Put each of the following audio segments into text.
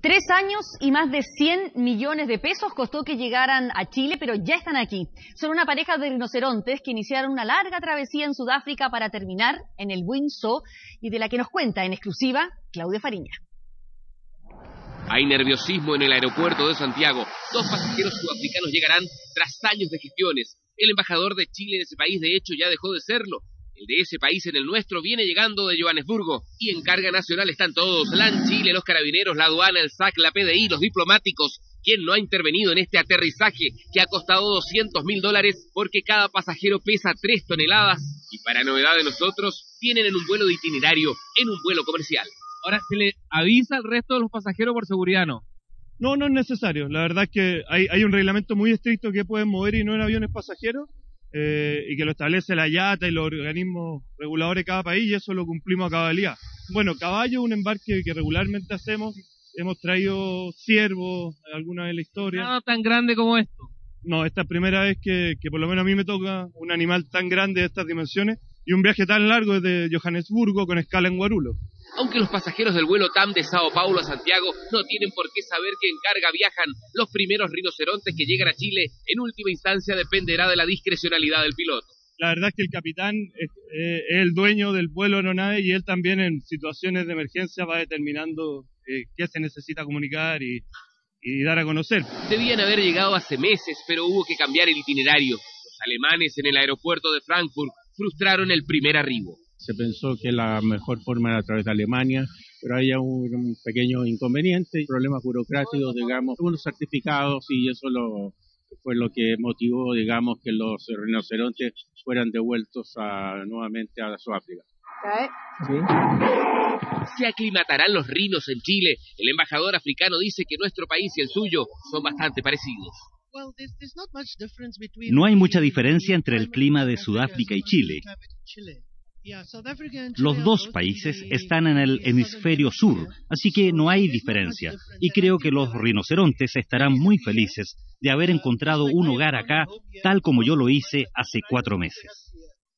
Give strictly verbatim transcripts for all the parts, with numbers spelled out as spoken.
Tres años y más de cien millones de pesos costó que llegaran a Chile, pero ya están aquí. Son una pareja de rinocerontes que iniciaron una larga travesía en Sudáfrica para terminar en el Windsor y de la que nos cuenta en exclusiva Claudia Fariña. Hay nerviosismo en el aeropuerto de Santiago. Dos pasajeros sudafricanos llegarán tras años de gestiones. El embajador de Chile en ese país, de hecho, ya dejó de serlo. El de ese país en el nuestro viene llegando de Johannesburgo. Y en carga nacional están todos: LAN Chile, los carabineros, la aduana, el S A C, la P D I, los diplomáticos. ¿Quién no ha intervenido en este aterrizaje que ha costado doscientos mil dólares porque cada pasajero pesa tres toneladas? Y para novedad de nosotros, vienen en un vuelo de itinerario, en un vuelo comercial. Ahora, ¿se le avisa al resto de los pasajeros por seguridad, no? No, no es necesario. La verdad es que hay, hay un reglamento muy estricto que pueden mover y no en aviones pasajeros, eh, y que lo establece la I A T A y los organismos reguladores de cada país, y eso lo cumplimos a cabalidad. Bueno, caballo es un embarque que regularmente hacemos. Hemos traído ciervos alguna vez en la historia. Nada tan grande como esto. No, esta es la primera vez que, que por lo menos a mí me toca un animal tan grande de estas dimensiones y un viaje tan largo desde Johannesburgo con escala en Guarulhos. Aunque los pasajeros del vuelo T A M de Sao Paulo a Santiago no tienen por qué saber que en carga viajan los primeros rinocerontes que llegan a Chile, en última instancia dependerá de la discrecionalidad del piloto. La verdad es que el capitán es, eh, es el dueño del vuelo aeronave y él también en situaciones de emergencia va determinando eh, qué se necesita comunicar y, y dar a conocer. Debían haber llegado hace meses, pero hubo que cambiar el itinerario. Los alemanes en el aeropuerto de Frankfurt frustraron el primer arribo. Se pensó que la mejor forma era a través de Alemania, pero había un, un pequeño inconveniente, problemas burocráticos, digamos, unos certificados, y eso lo, fue lo que motivó, digamos, que los rinocerontes fueran devueltos a, nuevamente a Sudáfrica. ¿Sí? Se aclimatarán los rinos en Chile. El embajador africano dice que nuestro país y el suyo son bastante parecidos. No hay mucha diferencia entre el clima de Sudáfrica y Chile. Los dos países están en el hemisferio sur, así que no hay diferencia. Y creo que los rinocerontes estarán muy felices de haber encontrado un hogar acá, tal como yo lo hice hace cuatro meses.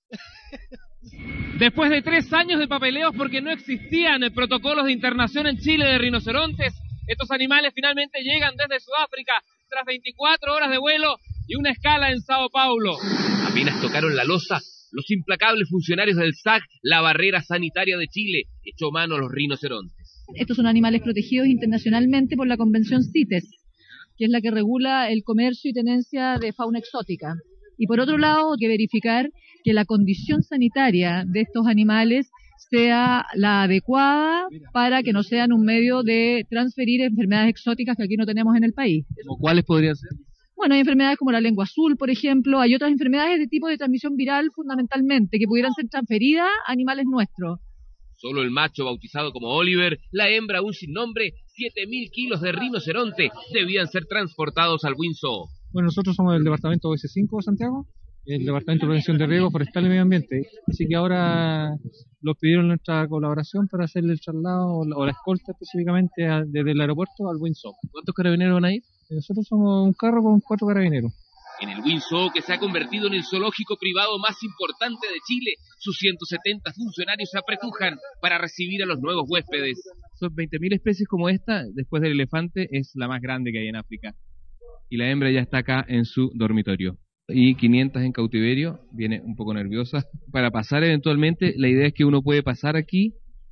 Después de tres años de papeleos porque no existían protocolos de internación en Chile de rinocerontes, estos animales finalmente llegan desde Sudáfrica tras veinticuatro horas de vuelo y una escala en Sao Paulo. Apenas tocaron la losa, los implacables funcionarios del S A C, la barrera sanitaria de Chile, echó mano a los rinocerontes. Estos son animales protegidos internacionalmente por la Convención CITES, que es la que regula el comercio y tenencia de fauna exótica. Y por otro lado, hay que verificar que la condición sanitaria de estos animales sea la adecuada para que no sean un medio de transferir enfermedades exóticas que aquí no tenemos en el país. ¿Como cuáles podrían ser? Bueno, hay enfermedades como la lengua azul, por ejemplo. Hay otras enfermedades de tipo de transmisión viral, fundamentalmente, que pudieran ser transferidas a animales nuestros. Solo el macho, bautizado como Oliver, la hembra aún sin nombre, siete mil kilos de rinoceronte debían ser transportados al Windsor. Bueno, nosotros somos del departamento O S cinco de Santiago, el departamento de prevención de riesgo forestal y medio ambiente, así que ahora nos pidieron nuestra colaboración para hacerle el traslado o la escolta específicamente a, desde el aeropuerto al Windsor. ¿Cuántos carabineros van a ir? Nosotros somos un carro con cuatro carabineros. En el Windsor, que se ha convertido en el zoológico privado más importante de Chile, sus ciento setenta funcionarios se apretujan para recibir a los nuevos huéspedes. Son veinte mil especies como esta, después del elefante, es la más grande que hay en África. Y la hembra ya está acá en su dormitorio. Y quinientas en cautiverio, viene un poco nerviosa. Para pasar eventualmente, la idea es que uno puede pasar aquí,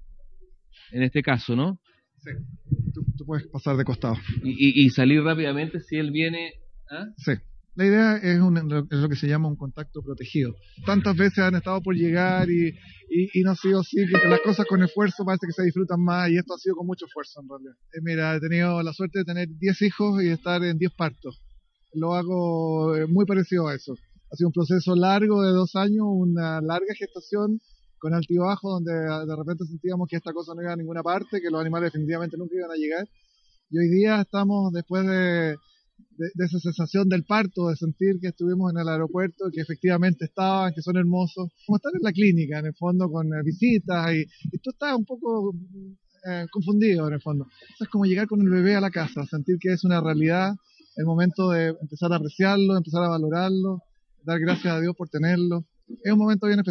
en este caso, ¿no? Sí, tú, tú puedes pasar de costado. Y, y, y salir rápidamente si él viene... ¿Ah? Sí. La idea es, un, es lo que se llama un contacto protegido. Tantas veces han estado por llegar y, y, y no ha sido así, que las cosas con esfuerzo parece que se disfrutan más, y esto ha sido con mucho esfuerzo en realidad. Eh, mira, he tenido la suerte de tener diez hijos y estar en diez partos. Lo hago eh, muy parecido a eso. Ha sido un proceso largo de dos años, una larga gestación con altibajo, donde de repente sentíamos que esta cosa no iba a ninguna parte, que los animales definitivamente nunca iban a llegar. Y hoy día estamos después de... De, de esa sensación del parto, de sentir que estuvimos en el aeropuerto, que efectivamente estaban, que son hermosos, como estar en la clínica en el fondo con eh, visitas, y, y tú estás un poco eh, confundido en el fondo. Es como llegar con el bebé a la casa, sentir que es una realidad, el momento de empezar a apreciarlo, empezar a valorarlo, dar gracias a Dios por tenerlo. Es un momento bien especial.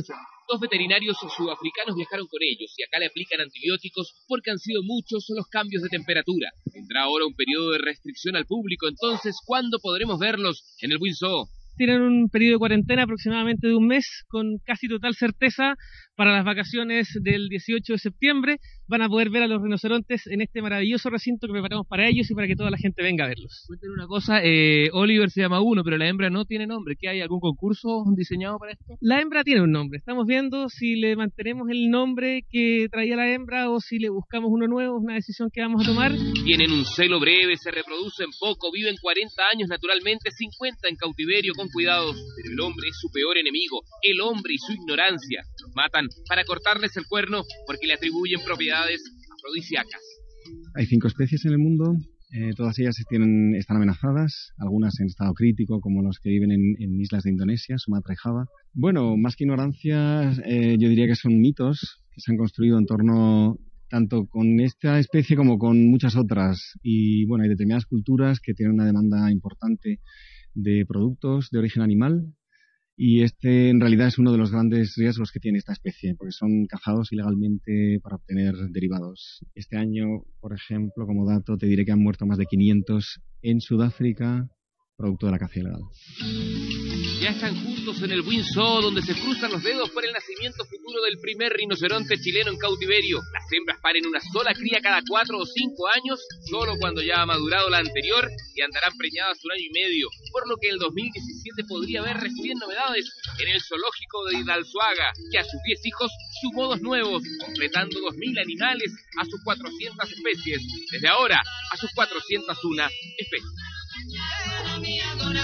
Dos veterinarios sudafricanos viajaron con ellos y acá le aplican antibióticos porque han sido muchos los cambios de temperatura. Vendrá ahora un periodo de restricción al público, entonces, ¿cuándo podremos verlos en el Windsor? Tienen un periodo de cuarentena aproximadamente de un mes, con casi total certeza para las vacaciones del dieciocho de septiembre. Van a poder ver a los rinocerontes en este maravilloso recinto que preparamos para ellos y para que toda la gente venga a verlos. Cuéntenme una cosa, eh, Oliver se llama uno, pero la hembra no tiene nombre. ¿Qué hay? ¿Algún concurso diseñado para esto? La hembra tiene un nombre. Estamos viendo si le mantenemos el nombre que traía la hembra o si le buscamos uno nuevo. Es una decisión que vamos a tomar. Tienen un celo breve, se reproducen poco, viven cuarenta años naturalmente, cincuenta en cautiverio con cuidados. Pero el hombre es su peor enemigo, el hombre y su ignorancia. Los matan para cortarles el cuerno porque le atribuyen propiedades afrodisíacas. Hay cinco especies en el mundo, eh, todas ellas tienen, están amenazadas, algunas en estado crítico, como los que viven en, en islas de Indonesia, Sumatra y Java. Bueno, más que ignorancia, eh, yo diría que son mitos que se han construido en torno tanto con esta especie como con muchas otras. Y bueno, hay determinadas culturas que tienen una demanda importante de productos de origen animal. Y este en realidad es uno de los grandes riesgos que tiene esta especie, porque son cazados ilegalmente para obtener derivados. Este año, por ejemplo, como dato, te diré que han muerto más de quinientos en Sudáfrica, producto de la caza ilegal. Ya están juntos en el Windsor, donde se cruzan los dedos por el nacimiento futuro del primer rinoceronte chileno en cautiverio. Las hembras paren una sola cría cada cuatro o cinco años, solo cuando ya ha madurado la anterior, y andarán preñadas un año y medio, por lo que en el dos mil diecisiete podría haber recién novedades en el zoológico de Hidalzuaga, que a sus diez hijos sumó dos nuevos, completando dos mil animales a sus cuatrocientas especies, desde ahora a sus cuatrocientas una especies.